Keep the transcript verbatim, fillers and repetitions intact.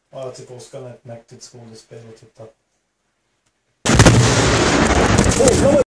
Ja, jag tycker Oskar är ett mäktigt skådespel att titta.